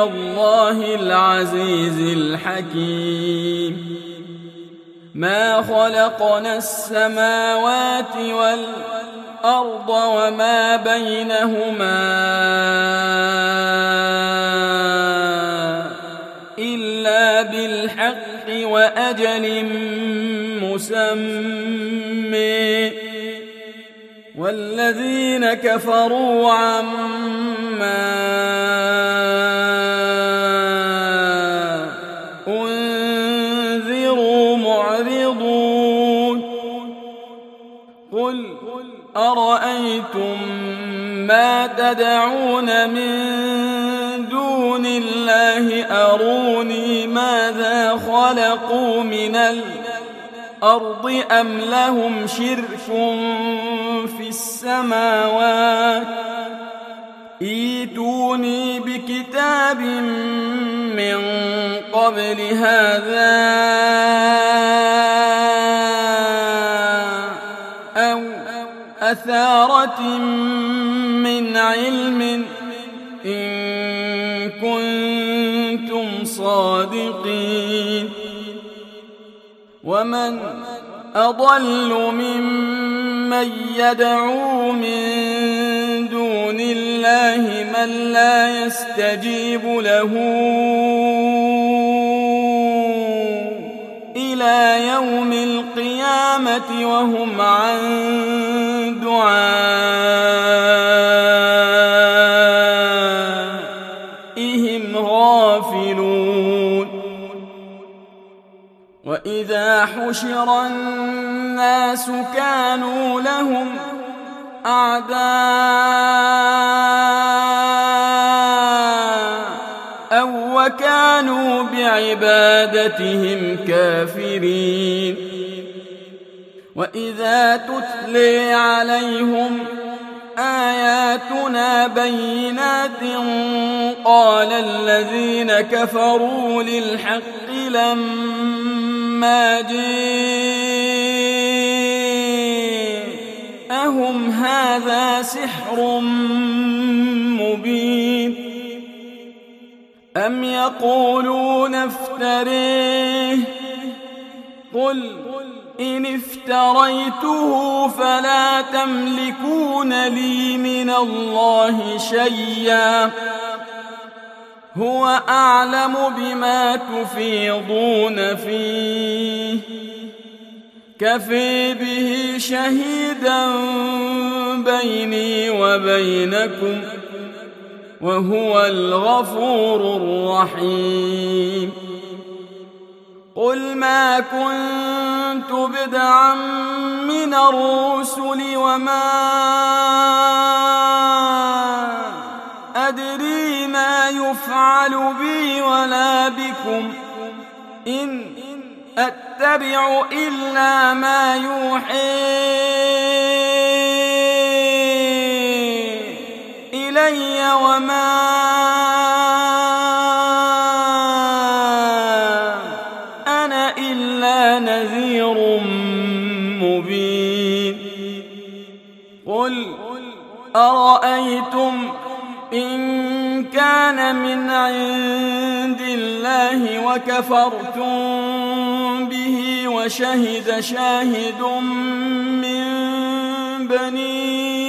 الله العزيز الحكيم. ما خلقنا السماوات والأرض وما بينهما إلا بالحق وأجل مسمى، والذين كفروا عما أنذروا معرضون. قل أرأيتم ما تدعون من دون الله أروني ماذا خلقوا من الأرض أم لهم شرك في السماوات ائتوني بكتاب من قبل هذا أو أثارة من علم إن كنتم صادقين. ومن أضل ممن يدعو من دون الله من لا يستجيب له إلى يوم القيامة وهم عن دعائهم غافلون. وإذا حشر الناس كانوا لهم أعداء وكانوا بعبادتهم كافرين. وإذا تتلي عليهم آياتنا بينات قال الذين كفروا للحق لما جاءهم هذا سحر مبين. أم يقولون افتريه قل إن افتريته فلا تملكون لي من الله شيئا هو أعلم بما تفيضون فيه كفى به شهيدا بيني وبينكم وهو الغفور الرحيم. قل ما كنت بدعا من الرسل وما أدري ما يفعل بي ولا بكم إن أتبع إلا ما يوحي إلي وما أنا إلا نذير مبين. قل أرأيتم إن كان من عند الله وكفرتم به وشهد شاهد من بني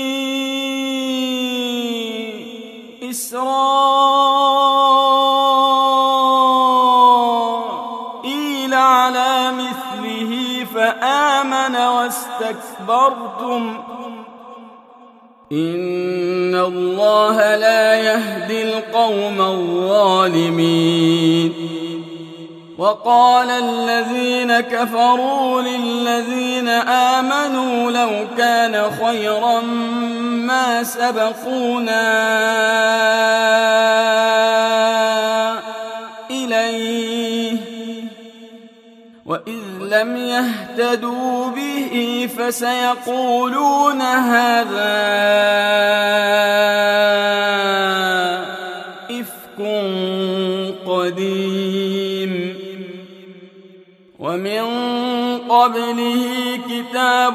إسرائيل على مثله فآمن واستكبرتم إن الله لا يهدي القوم الظالمين. وقال الذين كفروا للذين آمنوا لو كان خيرا ما سبقونا إليه وإذ لم يهتدوا به فسيقولون هذا إفك قديم. ومن قبله كتاب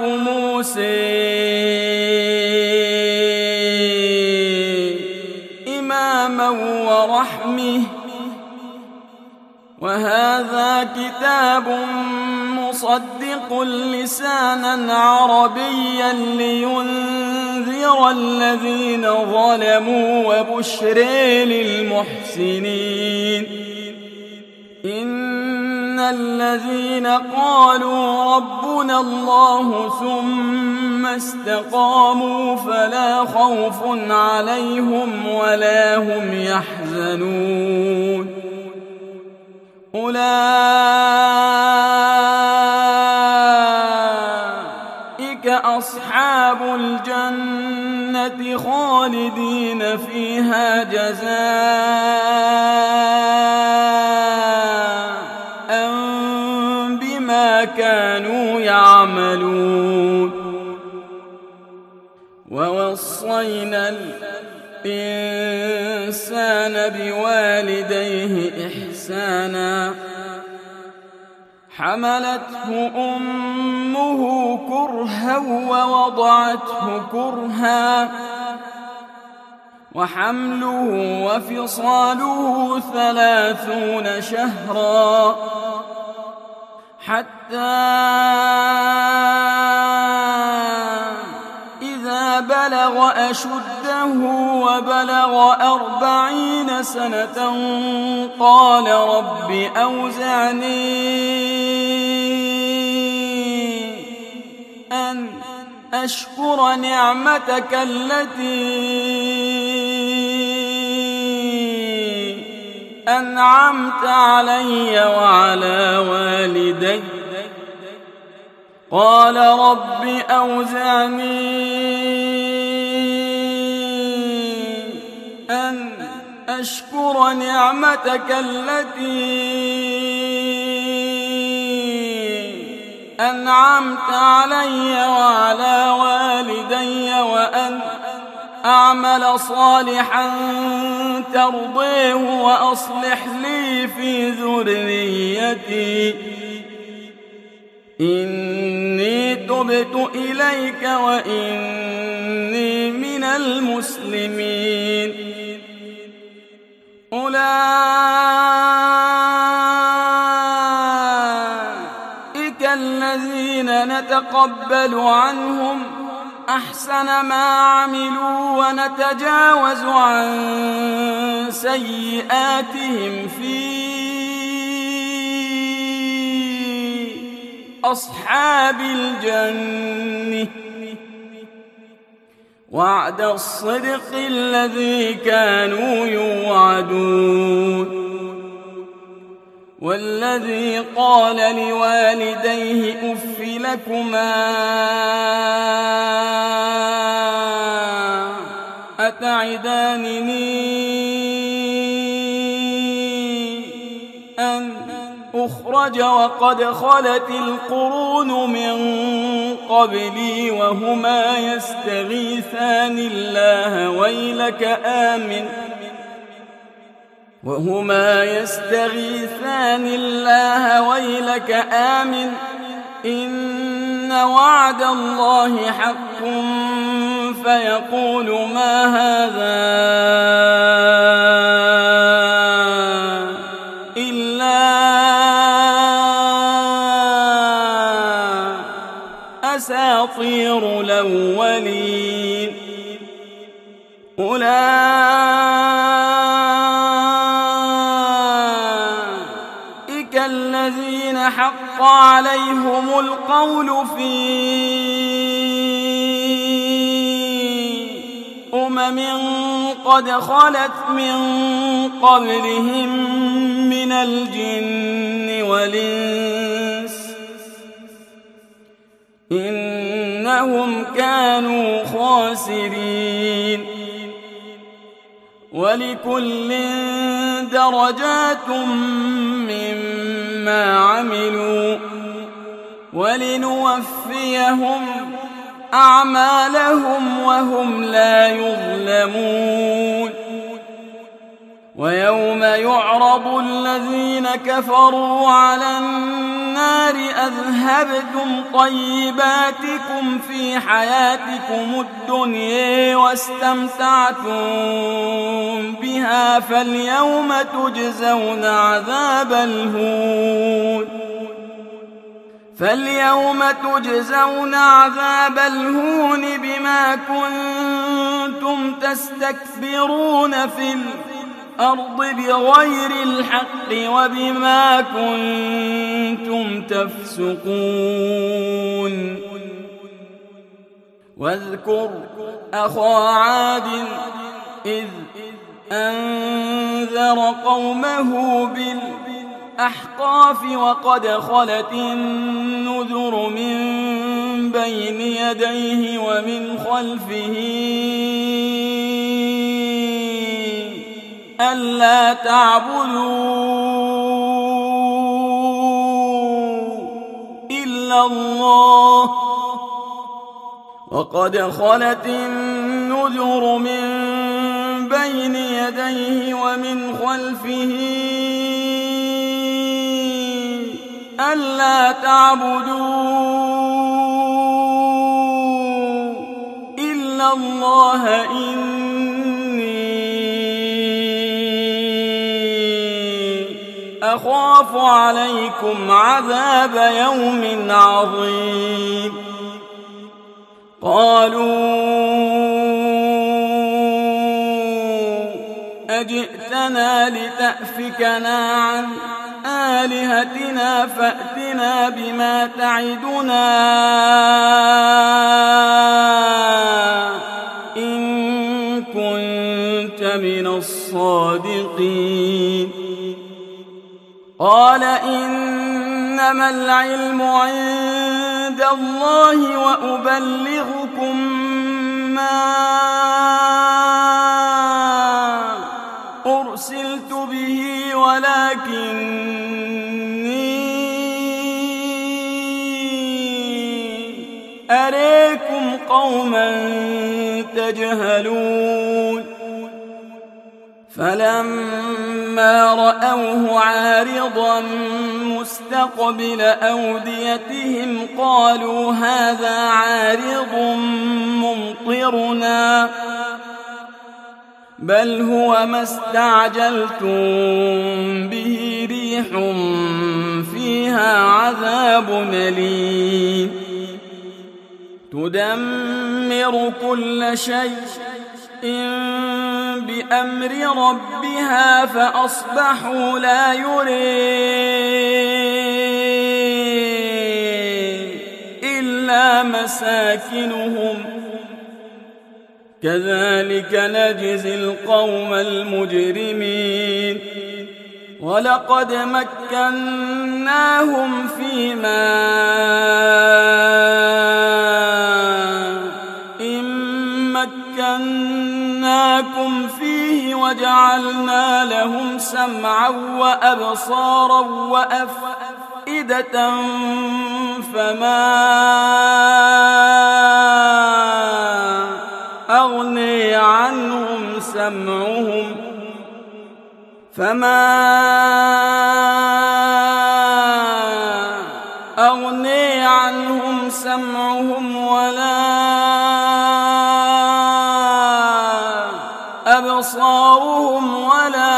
موسى إماما ورحمه وهذا كتاب مصدق لسانا عربيا لينذر الذين ظلموا وبشر للمحسنين إن الذين قالوا ربنا الله ثم استقاموا فلا خوف عليهم ولا هم يحزنون أولئك أصحاب الجنة خالدين فيها جزاء بما كانوا يعملون ووصينا الإنسان بوالديه إحسانا حملته أمه كرها ووضعته كرها وحمله وفصاله 30 شهرا حتى إذا بلغ أشده وبلغ 40 سنة قال رب أوزعني أن أشكر نعمتك التي أنعمت علي وعلى والدي قال رب أوزعني أن أشكر نعمتك التي أنعمت علي وعلى والدي وأن أعمل صالحا ترضيه وأصلح لي في ذريتي إني تبت إليك وإني من المسلمين أولئك الذين نتقبل عنهم أحسن ما عملوا ونتجاوز عن سيئاتهم في أصحاب الجنة وعد الصدق الذي كانوا يوعدون والذي قال لوالديه أف لكما أتعدانني أن أخرج وقد خلت القرون من قبلي وهما يستغيثان الله ويلك آمن إن وعد الله حق فيقول ما هذا إلا أساطير الأولين أولئك الذين حق عليهم القول في قد خلت من قبلهم من الجن والإنس إنهم كانوا خاسرين ولكل درجات مما عملوا ولنوفيهم أعمالهم وهم لا يظلمون ويوم يعرض الذين كفروا على النار النار أذهبتم طيباتكم في حياتكم الدنيا واستمتعتم بها فاليوم تجزون عذاب الهون بما كنتم تستكبرون في الأرض بغير الحق وبما كنتم تفسقون واذكر أخا عاد إذ أنذر قومه بالأحقاف وقد خلت النذر من بين يديه ومن خلفه ألا تعبدوا إلا الله وقد خلت النذر من بين يديه ومن خلفه ألا تعبدوا إلا الله أخاف عليكم عذاب يوم عظيم قالوا أجئتنا لتأفكنا عن آلهتنا فأتنا بما تعدنا إن كنت من الصادقين قال إنما العلم عند الله وأبلغكم ما أرسلت به ولكني أريكم قوما تجهلون فلما رأوه عارضا مستقبل أوديتهم قالوا هذا عارض ممطرنا بل هو ما استعجلتم به ريح فيها عذاب أليم تدمر كل شيء بأمر ربها فأصبحوا لا يري إلا مساكنهم كذلك نجزي القوم المجرمين ولقد مكناهم في ماء مكناكم فيه وجعلنا لهم سمعا وأبصارا وأفئدة فما أغني عنهم سمعهم ولا أبصارهم ولا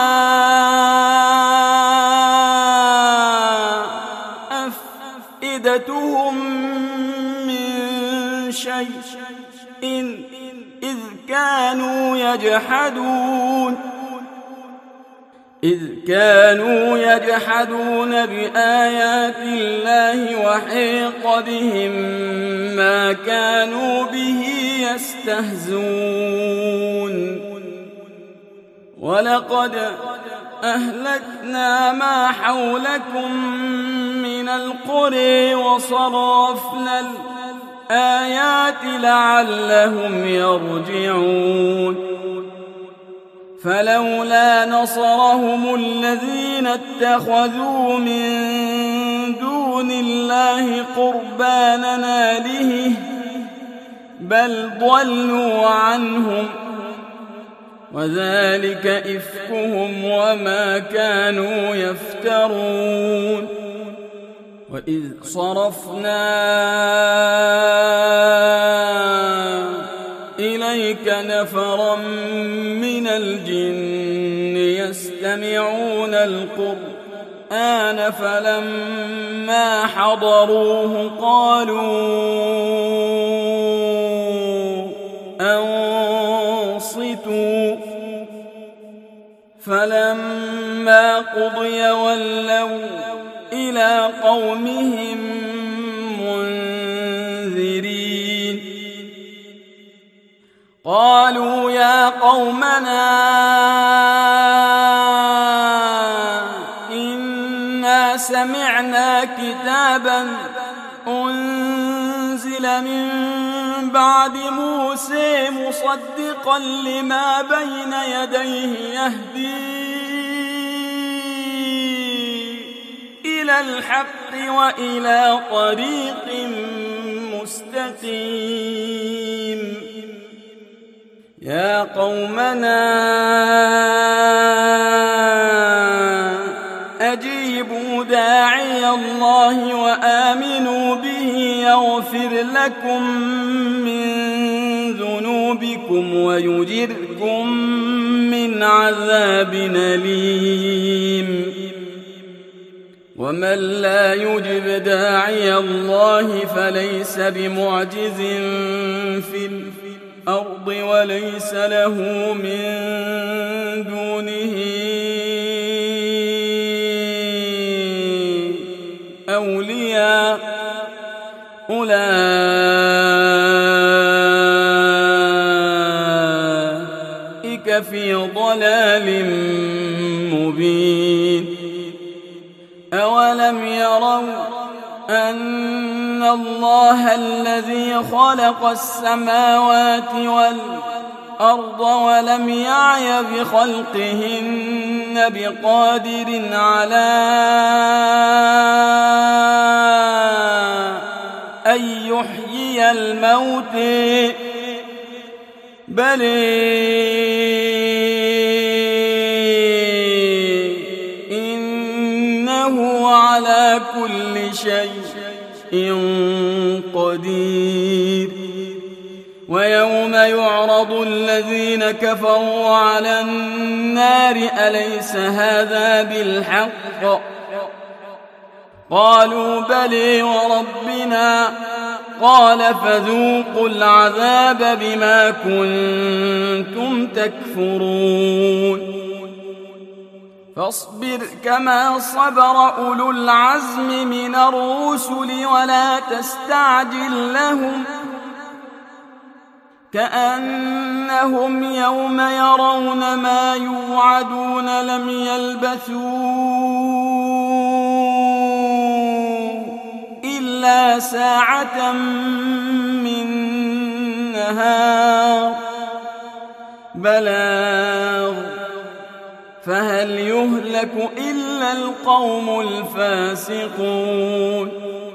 أفئدتهم من شيء إذ كانوا يجحدون بآيات الله وحيق بهم ما كانوا به يستهزئون ولقد أهلكنا ما حولكم من القرى وصرفنا الآيات لعلهم يرجعون فلولا نصرهم الذين اتخذوا من دون الله قربانا آلهة بل ضلوا عنهم وذلك إفكهم وما كانوا يفترون وإذ صرفنا إليك نفرا من الجن يستمعون القرآن فلما حضروه قالوا أنصتوا فلما قضي ولوا إلى قومهم منذرين قالوا يا قومنا إنا سمعنا كتابا أنزل من بعد موسى مصدقا لما بين يديه يهدي إلى الحق وإلى طريق مستقيم يا قومنا أجيبوا داعي الله وآمنوا به يغفر لكم من ذنوبكم ويجركم من عذاب أليم ومن لا يجب داعي الله فليس بمعجز في الأرض وليس له من دونه أولياء أولئك في ضلال مبين أولم يروا أن الله الذي خلق السماوات والأرض ولم يعي بخلقهن بقادر على أن يحيي الموت بل إنه على كل شيء قدير ويوم يعرض الذين كفروا على النار أليس هذا بالحق قالوا بلى وربنا قال فذوقوا العذاب بما كنتم تكفرون فاصبر كما صبر أولو العزم من الرسل ولا تستعجل لهم كأنهم يوم يرون ما يوعدون لم يلبثوا إلا ساعة من نهار بلاغ فهل يهلك إلا القوم الفاسقون